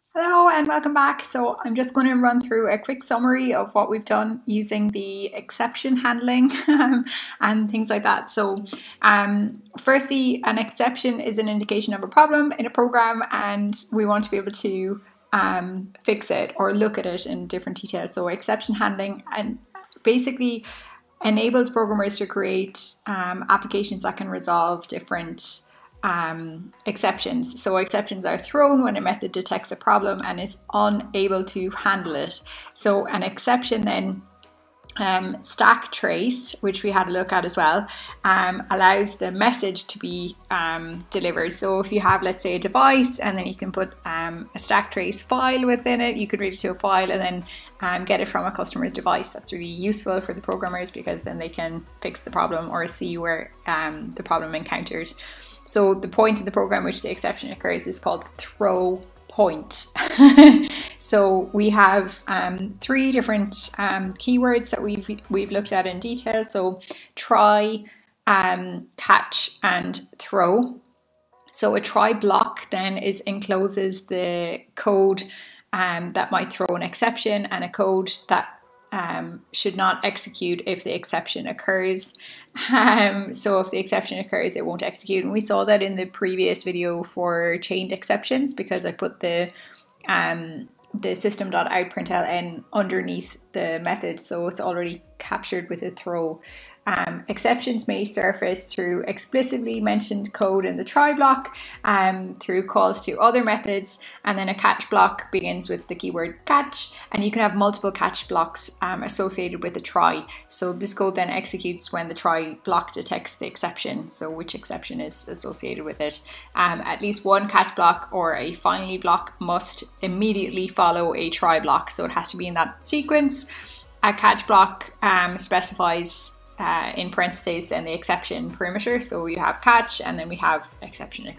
Hello and welcome back. So I'm just going to run through a quick summary of what we've done using the exception handling and things like that. Firstly, an exception is an indication of a problem in a program, and we want to be able to fix it or look at it in different details. So exception handling and basically enables programmers to create applications that can resolve different exceptions. So exceptions are thrown when a method detects a problem and is unable to handle it. So an exception then stack trace, which we had a look at as well, allows the message to be delivered. So if you have, let's say, a device, and then you can put a stack trace file within it, you could read it to a file and then get it from a customer's device. That's really useful for the programmers because then they can fix the problem or see where the problem encounters. So the point of the program which the exception occurs is called throw point. So we have three different keywords that we've looked at in detail. So try, catch, and throw. So a try block then encloses the code that might throw an exception, and a code that should not execute if the exception occurs. So if the exception occurs, it won't execute. And we saw that in the previous video for chained exceptions, because I put the system.out.println underneath the method, so it's already captured with a throw. Exceptions may surface through explicitly mentioned code in the try block, through calls to other methods, and then a catch block begins with the keyword catch, and you can have multiple catch blocks associated with a try. So this code then executes when the try block detects the exception, so which exception is associated with it. At least one catch block or a finally block must immediately follow a try block, so it has to be in that sequence. A catch block specifies in parentheses then the exception parameter. So you have catch, and then we have exception,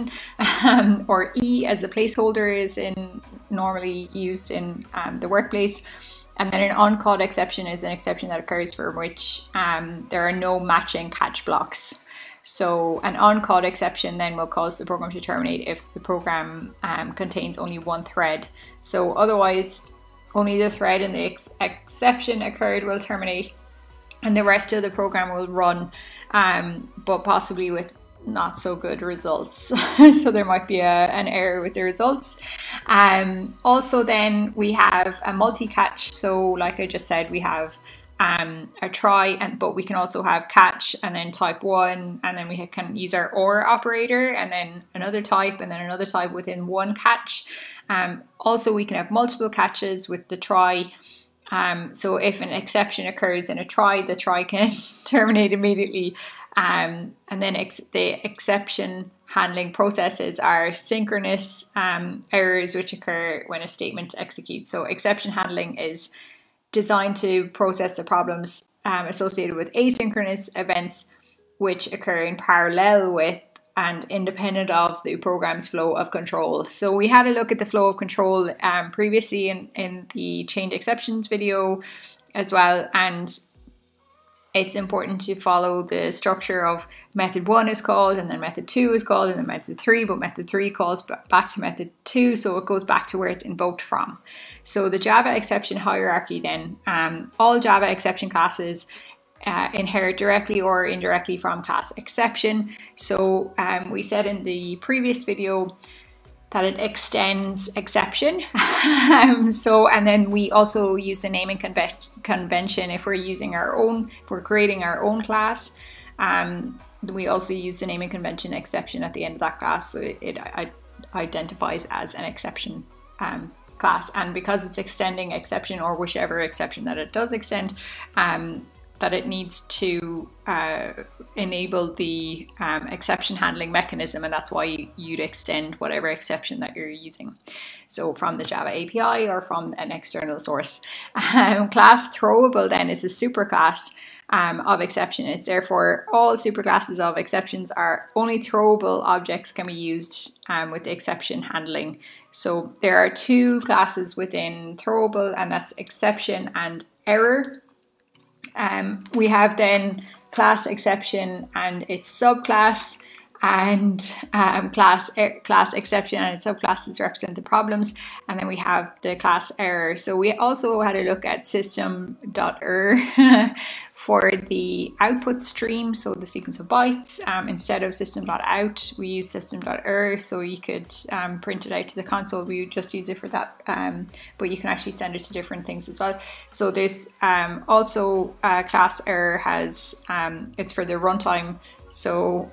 or E as the placeholder is normally used in the workplace. And then an on-call exception is an exception that occurs for which there are no matching catch blocks. So an on-call exception then will cause the program to terminate if the program contains only one thread. So otherwise, only the thread in the exception occurred will terminate, and the rest of the program will run, but possibly with not so good results. So there might be an error with the results. Also then we have a multi-catch. So like I just said, we have a try, but we can also have catch and then type 1, and then we can use our OR operator and then another type and then another type within one catch. Also we can have multiple catches with the try. So if an exception occurs in a try, the try can terminate immediately. And then the exception handling processes are synchronous errors which occur when a statement executes. So exception handling is designed to process the problems associated with asynchronous events which occur in parallel with and independent of the program's flow of control. So we had a look at the flow of control previously in the chained exceptions video as well, and it's important to follow the structure of method 1 is called, and then method 2 is called, and then method 3, but method 3 calls back to method 2, so it goes back to where it's invoked from. So the Java exception hierarchy then, all Java exception classes inherit directly or indirectly from class exception. So we said in the previous video that it extends exception. And then we also use the naming convention if we're using our own, if we're creating our own class. We also use the naming convention exception at the end of that class, so it identifies as an exception class. And because it's extending exception, or whichever exception that it does extend, that it needs to enable the exception handling mechanism, and that's why you'd extend whatever exception that you're using. So from the Java API or from an external source. Class throwable then is a superclass of exception. It's therefore all superclasses of exceptions are only throwable objects can be used with the exception handling. So there are two classes within throwable, and that's exception and error. We have then class exception and its subclass, and class exception and its subclasses represent the problems, and then we have the class error. So we also had a look at system.err for the output stream, so the sequence of bytes. Instead of system.out, we use system.err, so you could print it out to the console. We just use it for that, but you can actually send it to different things as well. So there's also class error has it's for the runtime. So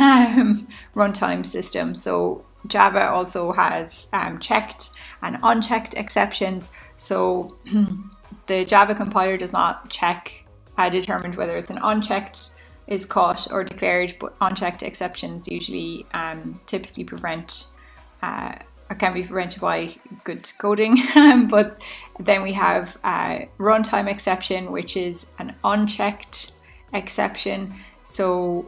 runtime system. So Java also has checked and unchecked exceptions. So the Java compiler does not check, determine whether it's an unchecked is caught or declared, but unchecked exceptions usually typically prevent or can be prevented by good coding. But then we have runtime exception, which is an unchecked exception. So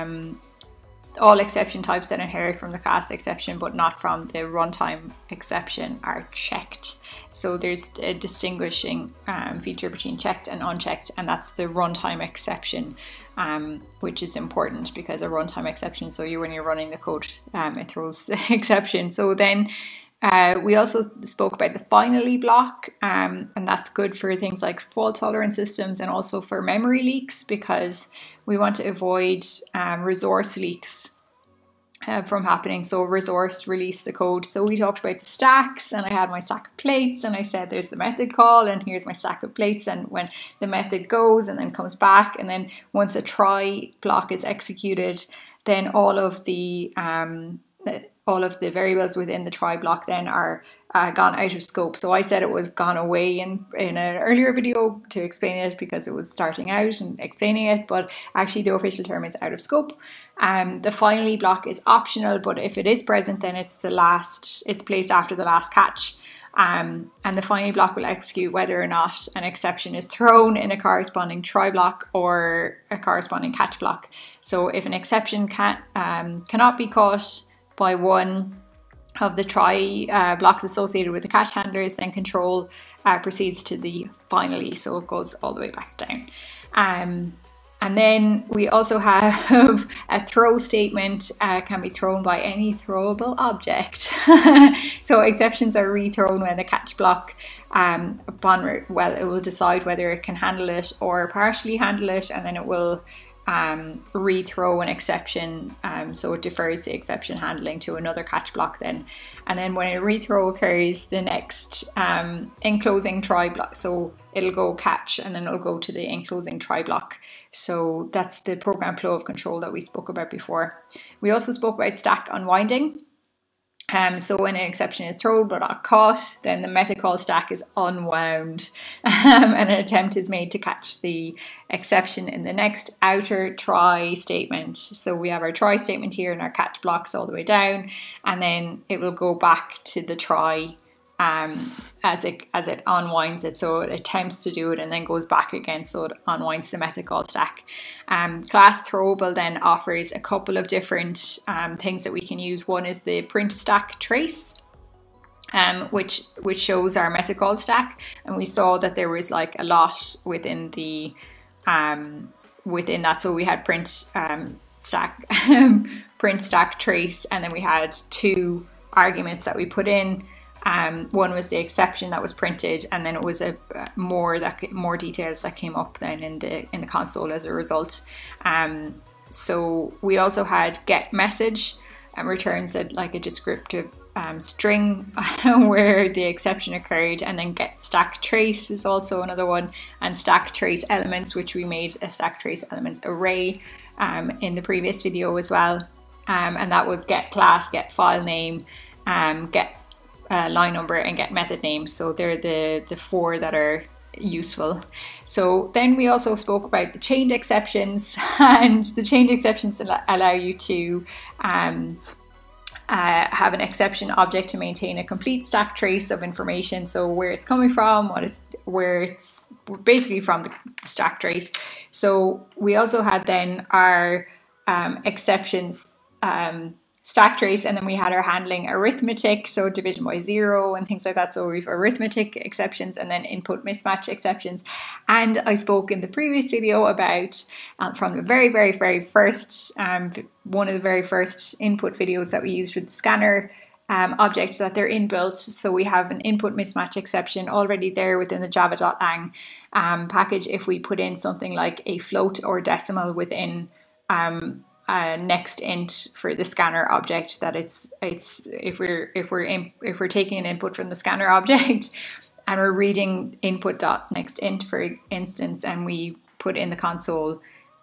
all exception types that inherit from the class exception but not from the runtime exception are checked. So there's a distinguishing feature between checked and unchecked, and that's the runtime exception, which is important because a runtime exception, so when you're running the code, it throws the exception. So then we also spoke about the finally block, and that's good for things like fault tolerant systems and also for memory leaks, because we want to avoid resource leaks from happening. So resource release the code. So we talked about the stacks, and I had my stack of plates, and I said there's the method call, and here's my stack of plates, and when the method goes and then comes back, and then once a try block is executed, then all of the variables within the try block then are gone out of scope. So I said it was gone away in an earlier video to explain it because it was starting out and explaining it, but actually the official term is out of scope. The finally block is optional, but if it is present, then it's placed after the last catch. And the finally block will execute whether or not an exception is thrown in a corresponding try block or a corresponding catch block. So if an exception cannot be caught by one of the try blocks associated with the catch handlers, then control proceeds to the finally, so it goes all the way back down. And then we also have a throw statement, can be thrown by any throwable object. So exceptions are rethrown when the catch block, it will decide whether it can handle it or partially handle it, and then it will rethrow an exception, so it defers the exception handling to another catch block then. And then when a rethrow occurs, the next enclosing try block, so it'll go catch and then it'll go to the enclosing try block. So that's the program flow of control that we spoke about before. We also spoke about stack unwinding. So when an exception is thrown but not caught, then the method call stack is unwound, and an attempt is made to catch the exception in the next outer try statement. So we have our try statement here and our catch blocks all the way down, and then it will go back to the try as it unwinds it. So it attempts to do it and then goes back again, so it unwinds the method call stack. Class throwable then offers a couple of different things that we can use. One is the print stack trace, which shows our method call stack, and we saw that there was like a lot within the within that. So we had print stack print stack trace, and then we had two arguments that we put in. One was the exception that was printed, and then it was more details that came up then in the console as a result. So we also had get message, and returns like a descriptive string where the exception occurred, and then get stack trace is also another one, and stack trace elements, which we made a stack trace elements array in the previous video as well, and that was get class, get file name, get line number, and get method name. So they're the four that are useful. So then we also spoke about the chained exceptions, and the chained exceptions allow you to have an exception object to maintain a complete stack trace of information, so where it's coming from, where it's basically from the stack trace. So we also had then our exceptions stack trace, and then we had our handling arithmetic, so division by 0 and things like that. So we've exceptions exceptions and then input mismatch exceptions. And I spoke in the previous video about from the very first one of the very first input videos that we used with the scanner objects, that they're inbuilt. So we have an input mismatch exception already there within the java.lang package if we put in something like a float or decimal within next int for the scanner object, that it's if we're taking an input from the scanner object and we're reading input.next int, for instance, and we put in the console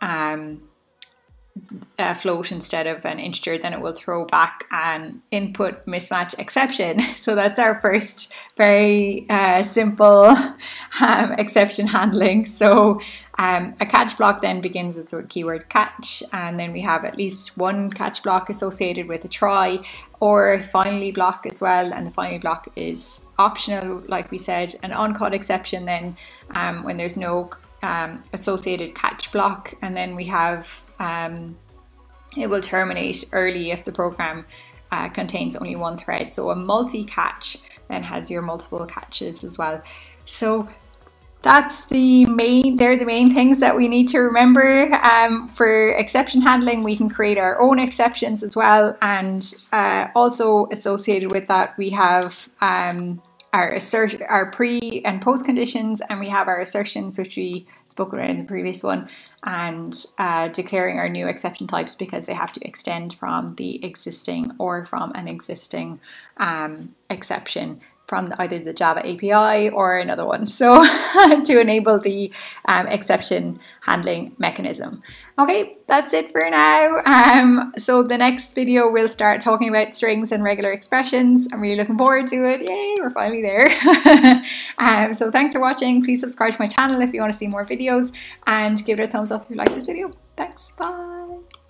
a float instead of an integer, then it will throw back an input mismatch exception. So that's our first very simple exception handling. So a catch block then begins with the keyword catch, and then we have at least one catch block associated with a try or a finally block as well, and the finally block is optional, like we said. An on-call exception then when there's no associated catch block, and then we have it will terminate early if the program contains only one thread. So a multi-catch then has your multiple catches as well. So that's they're the main things that we need to remember. For exception handling, we can create our own exceptions as well, and also associated with that we have our pre and post conditions, and we have our assertions, which we spoke about in the previous one, and declaring our new exception types because they have to extend from the existing or from an existing exception from either the Java API or another one, so to enable the exception handling mechanism. Okay, that's it for now. So the next video we'll start talking about strings and regular expressions. I'm really looking forward to it. Yay, we're finally there. So thanks for watching. Please subscribe to my channel if you want to see more videos, and give it a thumbs up if you like this video. Thanks, bye.